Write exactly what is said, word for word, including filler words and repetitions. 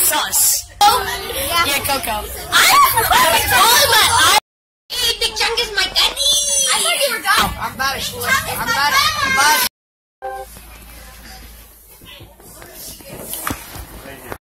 sauce. Oh, yeah. Yeah, Coco. I don't know. Eat the chungus, my daddy. I thought you were gone. I'm about to